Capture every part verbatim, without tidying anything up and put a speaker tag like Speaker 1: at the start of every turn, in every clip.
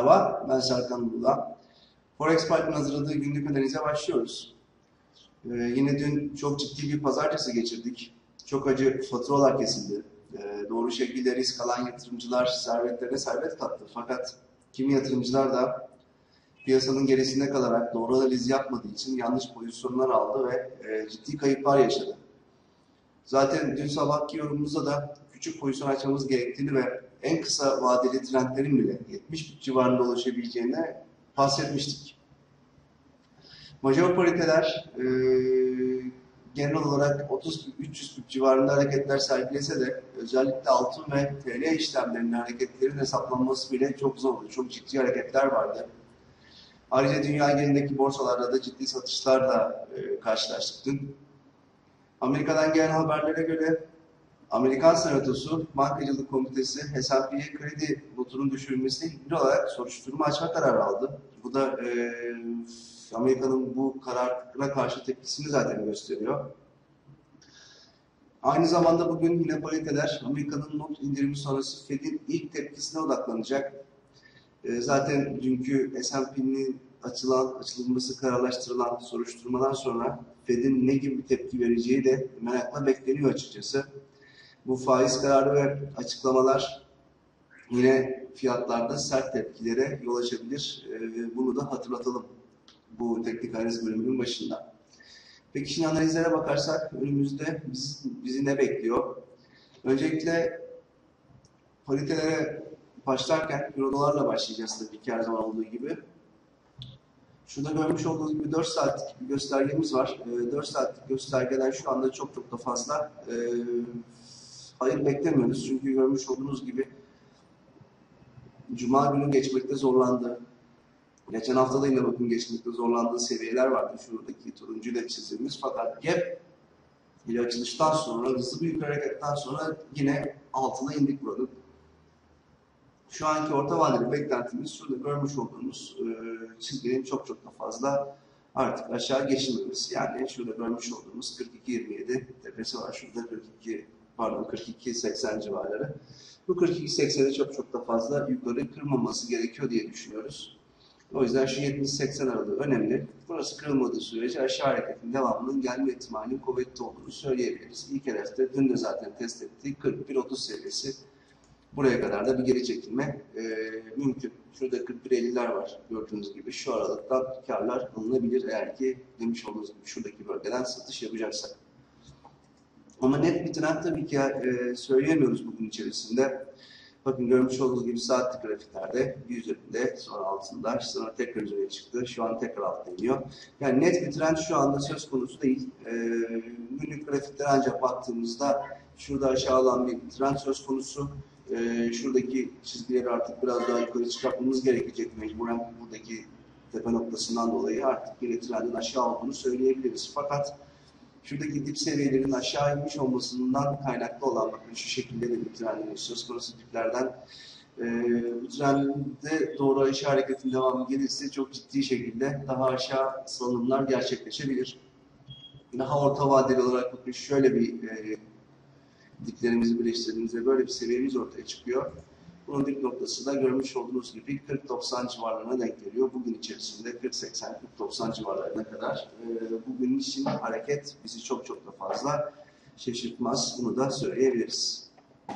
Speaker 1: Merhaba, ben Serkan Bulda. Forex Park'ın hazırladığı günlük analize başlıyoruz. Ee, yine dün çok ciddi bir pazartesi geçirdik. Çok acı faturalar kesildi. Ee, doğru şekilde risk alan yatırımcılar servetlerine servet kattı. Fakat kimi yatırımcılar da piyasanın gerisinde kalarak doğru analiz yapmadığı için yanlış pozisyonlar aldı ve e, ciddi kayıplar yaşadı. Zaten dün sabahki yorumumuzda da küçük pozisyon açmamız gerektiğini ve en kısa vadeli trendlerin bile yetmiş pip civarında ulaşabileceğine bahsetmiştik. Major pariteler e, genel olarak otuz üç yüz pip civarında hareketler sergilese de özellikle altın ve T L işlemlerinin hareketlerin hesaplanması bile çok zordu. Çok ciddi hareketler vardı. Ayrıca dünya genelindeki borsalarda da ciddi satışlarla e, karşılaştık dün. Amerika'dan gelen haberlere göre Amerikan Senatosu Bankacılık Komitesi S and P'ye kredi notunun düşürülmesiyle ilgili olarak soruşturma açma kararı aldı. Bu da e, Amerika'nın bu karara karşı tepkisini zaten gösteriyor. Aynı zamanda bugün yine pariteler Amerika'nın not indirimi sonrası Fed'in ilk tepkisine odaklanacak. E, zaten dünkü S and P'nin açılan, açılması kararlaştırılan soruşturmadan sonra Fed'in ne gibi bir tepki vereceği de merakla bekleniyor açıkçası. Bu faiz kararı ve açıklamalar yine fiyatlarda sert tepkilere yol açabilir. E, bunu da hatırlatalım bu teknik analiz bölümünün başında. Peki şimdi analizlere bakarsak önümüzde biz, bizi ne bekliyor? Öncelikle paritelere başlarken euro dolarla başlayacağız tabii ki her zaman olduğu gibi. Şurada görmüş olduğunuz gibi dört saatlik bir göstergemiz var. E, dört saatlik göstergeden şu anda çok çok da fazla e, hayır beklemiyoruz. Çünkü görmüş olduğunuz gibi Cuma günü geçmekte zorlandı. Geçen hafta da yine bakın geçmekte zorlandığı seviyeler vardı. Şuradaki turuncuyla çizdiğimiz. Fakat gap ile açılıştan sonra, hızlı bir yukarı hareketten sonra yine altına indik buranın. Şu anki orta vadeli beklentimiz şurada görmüş olduğumuz e, çizginin çok çok da fazla artık aşağı geçilmemesi. Yani şurada görmüş olduğumuz kırk iki yirmi yedi tepesi var. Şurada kırk iki pardon kırk iki seksen civarları. Bu kırk iki sekseni çok çok da fazla yukarı kırmaması gerekiyor diye düşünüyoruz. O yüzden şu yetmiş seksen aralığı önemli. Burası kırılmadığı sürece aşağı hareketin devamının gelme ihtimalinin kuvvetli olduğunu söyleyebiliriz. İlk hedefte dün de zaten test ettiği kırk bir otuz seviyesi. Buraya kadar da bir geri çekilme e, mümkün. Şurada kırk bir elliler var gördüğünüz gibi. Şu aralıktan karlar alınabilir eğer ki demiş olduğunuz gibi şuradaki bölgeden satış yapacaksak. Ama net bir trend tabii ki e, söyleyemiyoruz bugün içerisinde. Bakın görmüş olduğunuz gibi saatlik grafiklerde bir üzerinde, sonra altında, sonra tekrar üzerine çıktı. Şu an tekrar altta iniyor. Yani net bir trend şu anda söz konusu değil. E, günlük grafiklere ancak baktığımızda şurada aşağı alan bir trend söz konusu. E, şuradaki çizgileri artık biraz daha yukarı çıkartmamız gerekecek mecburen buradaki tepe noktasından dolayı artık yine trendin aşağı olduğunu söyleyebiliriz. Fakat şuradaki dip seviyelerin aşağı inmiş olmasından kaynaklı olan bakın şu şekilde de bir trendin söz konusu diplerden e, bu trende doğru aşağı hareketin devamı gelirse çok ciddi şekilde daha aşağı salınımlar gerçekleşebilir. Daha orta vadeli olarak bakın şöyle bir e, diplerimizi birleştirdiğimizde böyle bir seviyemiz ortaya çıkıyor. Bunun dip noktası da görmüş olduğunuz gibi kırk doksan civarlarına denk geliyor. Bugün içerisinde kırk seksen kırk doksan civarlarına kadar. E, bugün için hareket bizi çok çok da fazla şaşırtmaz. Bunu da söyleyebiliriz.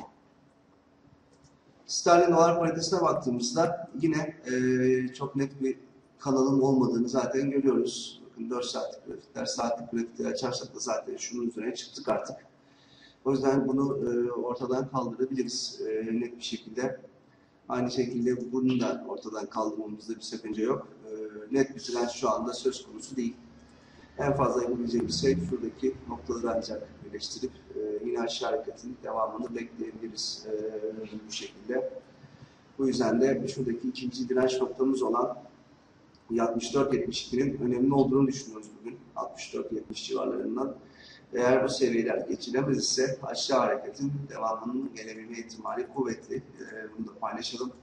Speaker 1: Sterlin dolar paritesine baktığımızda yine e, çok net bir kanalın olmadığını zaten görüyoruz. Bakın dört saatlik grafikler, saatlik grafikleri açarsak da zaten şunun üzerine çıktık artık. O yüzden bunu e, ortadan kaldırabiliriz e, net bir şekilde. Aynı şekilde bunu da ortadan kaldırmamızda bir sakınca yok. E, net bir trend şu anda söz konusu değil. En fazla yapabileceğimiz şey şuradaki noktaları ancak birleştirip e, yine aşağı hareketin devamını bekleyebiliriz e, bu şekilde. Bu yüzden de şuradaki ikinci direnç noktamız olan altmış dört yetmiş iki'nin önemli olduğunu düşünüyoruz bugün. altmış dört yetmiş civarlarından. Eğer bu seviyeler geçilemez ise aşağı hareketin devamının gelebilme ihtimali kuvvetli. Ee, bunu da paylaşalım.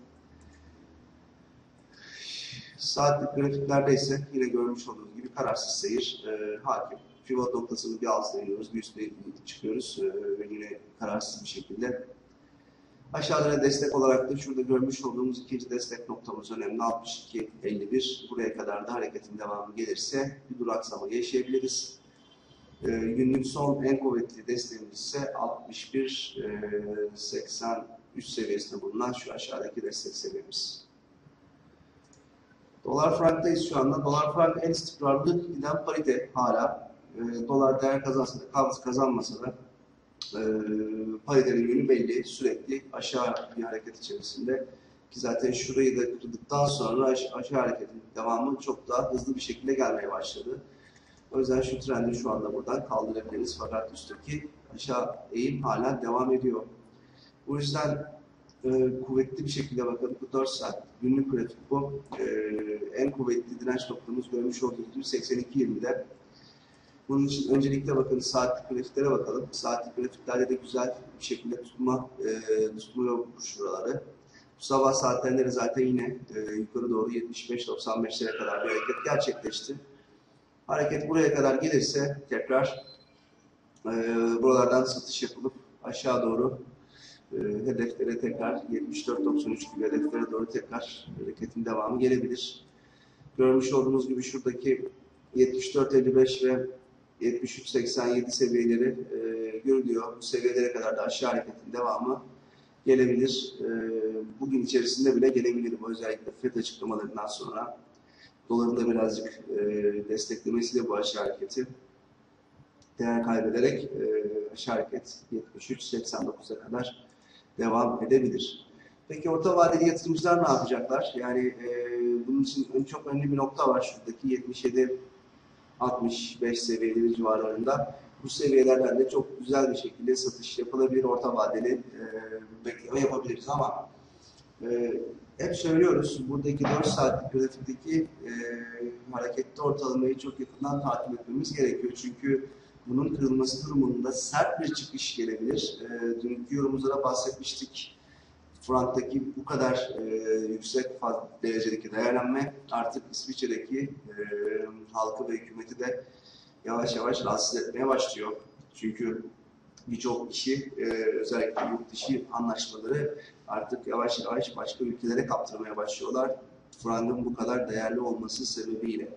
Speaker 1: Saatlik grafiklerde ise yine görmüş olduğunuz gibi kararsız seyir e, hakim. Pivot noktasını bir altına iniyoruz, bir üstüne çıkıyoruz e, ve yine kararsız bir şekilde Aşağılara destek olarak da şurada görmüş olduğumuz ikinci destek noktamız önemli. altmış iki elli bir. Buraya kadar da hareketin devamı gelirse bir duraksama yaşayabiliriz. E, günlük son en kuvvetli desteğimiz ise altmış bir seksen üç seviyesinde bulunan şu aşağıdaki destek seviyemiz. Dolar franktayız şu anda. Dolar frank en istikrarlı giden parite hala. E, dolar değer kazansa da kazanmasa da e, paritenin yönü belli. Sürekli aşağı bir hareket içerisinde. Ki zaten şurayı da kırdıktan sonra aşağı hareketin devamı çok daha hızlı bir şekilde gelmeye başladı. O yüzden şu trendi şu anda buradan kaldırabiliriz. Fakat üstteki aşağı eğim hala devam ediyor. Bu yüzden e, kuvvetli bir şekilde bakın bu dört saat günlük grafik bu. E, en kuvvetli direnç noktamız görmüş olduğunuz gibi seksen iki yirmide. Bunun için öncelikle bakın saatlik grafiklere bakalım. Saatlik grafiklerde de güzel bir şekilde tutma e, tutmuyor şuraları. Bu sabah saatlerinde de zaten yine e, yukarı doğru yetmiş beş doksan beşlere kadar bir hareket gerçekleşti. Hareket buraya kadar gelirse tekrar e, buralardan satış yapılıp aşağı doğru e, hedeflere tekrar yetmiş dört doksan üç gibi hedeflere doğru tekrar hareketin devamı gelebilir. Görmüş olduğunuz gibi şuradaki yetmiş dört elli beş ve yetmiş üç seksen yedi seviyeleri e, görülüyor. Bu seviyelere kadar da aşağı hareketin devamı gelebilir. E, bugün içerisinde bile gelebilir. Bu özellikle F E D açıklamalarından sonra doların da birazcık e, desteklemesiyle bu aşağı hareketi değer kaybederek e, aşağı hareket yetmiş üç seksen dokuza kadar devam edebilir. Peki orta vadeli yatırımcılar ne yapacaklar? Yani e, bunun için çok önemli bir nokta var şuradaki yetmiş yedi altmış beş seviyeleri civarlarında. Bu seviyelerden de çok güzel bir şekilde satış yapılabilir. Orta vadeli e, bekleme yapabiliriz ama e, hep söylüyoruz buradaki dört saatlik grafikteki e, hareketli ortalamayı çok yakından takip etmemiz gerekiyor. Çünkü bunun kırılması durumunda sert bir çıkış gelebilir. E, dünkü yorumumuzda bahsetmiştik. Franktaki bu kadar e, yüksek derecedeki değerlenme artık İsviçre'deki e, halkı ve hükümeti de yavaş yavaş rahatsız etmeye başlıyor. Çünkü birçok kişi e, özellikle yurt dışı anlaşmaları artık yavaş yavaş başka ülkelere kaptırmaya başlıyorlar. Frank'ın bu kadar değerli olması sebebiyle.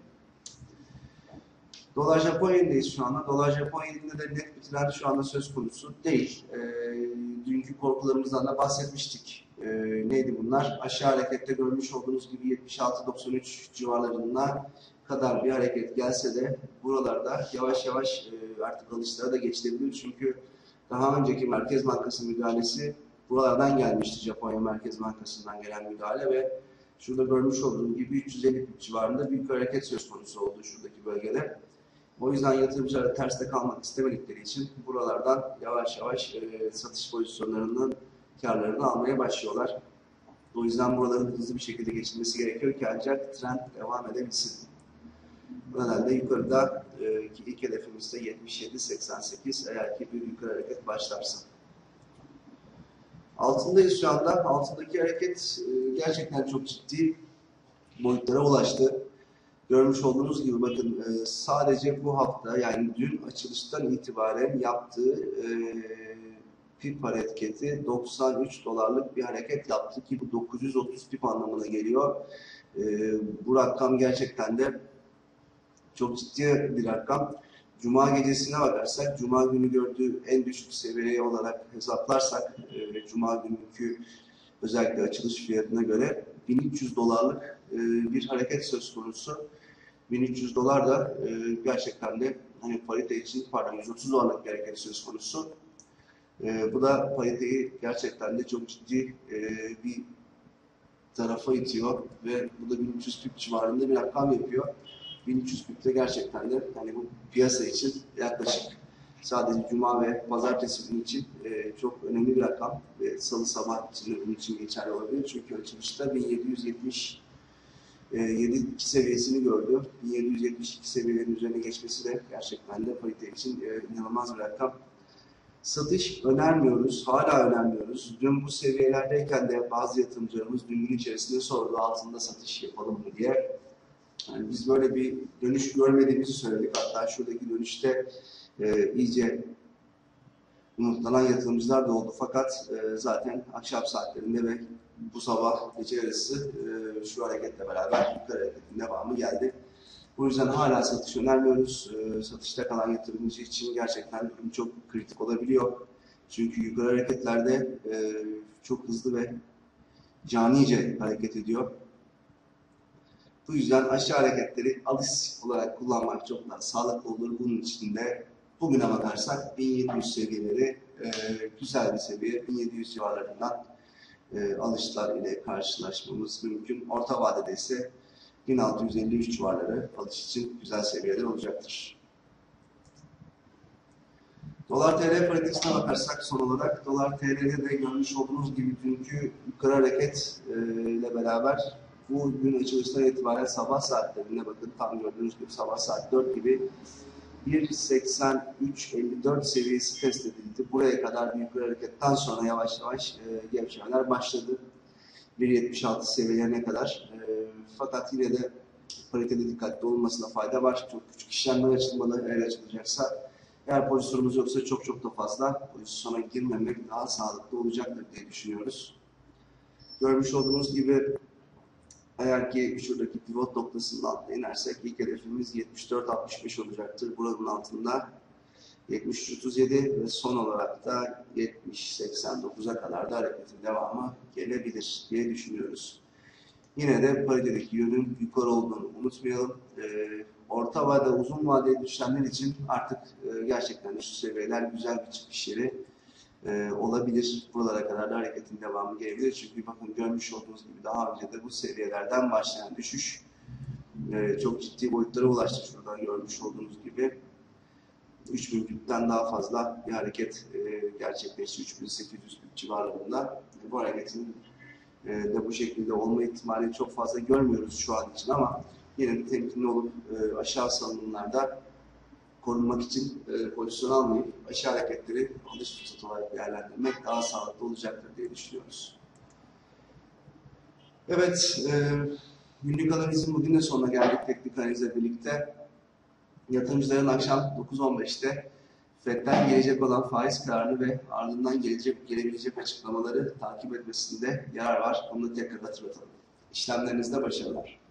Speaker 1: Dolar Japon yenideyiz şu anda. Dolar Japon yeninde de net bir trend şu anda söz konusu değil. E, dünkü korkularımızdan da bahsetmiştik. E, neydi bunlar? Aşağı harekette görmüş olduğunuz gibi yetmiş altı doksan üç civarlarına kadar bir hareket gelse de buralarda yavaş yavaş e, artık alışlara da geçilebilir. Çünkü daha önceki Merkez Bankası müdahalesi buralardan gelmişti. Japonya Merkez Bankası'ndan gelen müdahale ve şurada görmüş olduğunuz gibi üç yüz elli civarında büyük bir hareket söz konusu oldu şuradaki bölgede. O yüzden yatırımcılar terste kalmak istemedikleri için buralardan yavaş yavaş e, satış pozisyonlarının karlarını almaya başlıyorlar. O yüzden buraların hızlı bir şekilde geçilmesi gerekiyor ki ancak trend devam edebilsin. Bu nedenle yukarıda e, ilk hedefimiz de yetmiş yedi seksen sekiz eğer ki bir yukarı hareket başlarsa. Altındayız şu anda. Altındaki hareket e, gerçekten çok ciddi boyutlara ulaştı. Görmüş olduğunuz gibi bakın e, sadece bu hafta yani dün açılıştan itibaren yaptığı e, pip hareketi doksan üç dolarlık bir hareket yaptı ki bu dokuz yüz otuz pip anlamına geliyor. E, bu rakam gerçekten de çok ciddi bir rakam. Cuma gecesine bakarsak, Cuma günü gördüğü en düşük seviye olarak hesaplarsak, e, Cuma günkü özellikle açılış fiyatına göre bin üç yüz dolarlık e, bir hareket söz konusu. bin üç yüz dolar da e, gerçekten de hani parite için pardon yüz otuz dolarlık bir hareket söz konusu. E, bu da pariteyi gerçekten de çok ciddi e, bir tarafa itiyor ve bu da bin üç yüz pip civarında bir rakam yapıyor. bin üç yüz pipte gerçekten de hani bu piyasa için yaklaşık sadece Cuma ve Pazartesi günü için e, çok önemli bir rakam ve Salı sabah için de bunun için geçerli olabilir. Çünkü açılışta bin yedi yüz yetmiş yedi iki seviyesini gördü. bin yedi yüz yetmiş iki seviyelerin üzerine geçmesi de gerçekten de parite için e, inanılmaz bir rakam. Satış önermiyoruz, hala önermiyoruz. Dün bu seviyelerdeyken de bazı yatırımcılarımız dün gün içerisinde sordu altında satış yapalım mı diye. Yani biz böyle bir dönüş görmediğimizi söyledik. Hatta şuradaki dönüşte e, iyice umutlanan yatırımcılar da oldu. Fakat e, zaten akşam saatlerinde ve bu sabah gece yarısı e, şu hareketle beraber yukarı hareketin devamı geldi. Bu yüzden hala satış önermiyoruz. E, satışta kalan yatırımcı için gerçekten durum çok kritik olabiliyor. Çünkü yukarı hareketlerde e, çok hızlı ve canice hareket ediyor. Bu yüzden aşağı hareketleri alış olarak kullanmak çok daha sağlıklı olur. Bunun için de bugüne bakarsak bin yedi yüz seviyeleri e, güzel bir seviye. bin yedi yüz civarlarından e, alışlar ile karşılaşmamız mümkün. Orta vadede ise bin altı yüz elli üç civarları alış için güzel seviyeler olacaktır. Dolar T L paritesine bakarsak son olarak Dolar T L'de de görmüş olduğunuz gibi dünkü yukarı hareket e, ile beraber bu gün açılıştan itibaren sabah saatlerinde bakın tam gördüğünüz gibi sabah saat dört gibi bir seksen üç elli dört seviyesi test edildi. Buraya kadar bir yukarı hareketten sonra yavaş yavaş e, gevşemeler başladı. bir yetmiş altı seviyelerine kadar. E, fakat yine de paritede dikkatli olmasına fayda var. Çok küçük işlemler açılmalı. Eğer açılacaksa, eğer pozisyonumuz yoksa çok çok da fazla pozisyona girmemek daha sağlıklı olacaktır diye düşünüyoruz. Görmüş olduğunuz gibi eğer ki şuradaki pivot noktasının altına inersek ilk hedefimiz yetmiş dört altmış beş olacaktır. Buranın altında yetmiş üç otuz yedi ve son olarak da yetmiş seksen dokuza kadar da hareketin devamı gelebilir diye düşünüyoruz. Yine de paritedeki yönün yukarı olduğunu unutmayalım. Ee, orta vade, uzun vadeli işlemler için artık e, gerçekten şu seviyeler güzel bir çıkış yeri e, olabilir. Buralara kadar da hareketin devamı gelebilir. Çünkü bakın görmüş olduğunuz gibi daha önce de bu seviyelerden başlayan düşüş e, çok ciddi boyutlara ulaştı. Şuradan görmüş olduğunuz gibi üç bin pipten daha fazla bir hareket e, gerçekleşti. üç bin sekiz yüz pip civarlarında. E, bu hareketin e, de bu şekilde olma ihtimali çok fazla görmüyoruz şu an için ama yine de temkinli olup e, aşağı salınımlarda korunmak için e, pozisyon almayıp aşağı hareketleri alış fırsatı olarak değerlendirmek daha sağlıklı olacaktır diye düşünüyoruz. Evet, e, günlük analizin bugün de sonuna geldik teknik analizle birlikte. Yatırımcıların akşam dokuz on beşte Fed'den gelecek olan faiz kararını ve ardından gelecek gelebilecek açıklamaları takip etmesinde yarar var. Bunu da tekrar hatırlatalım. İşlemlerinizde başarılar.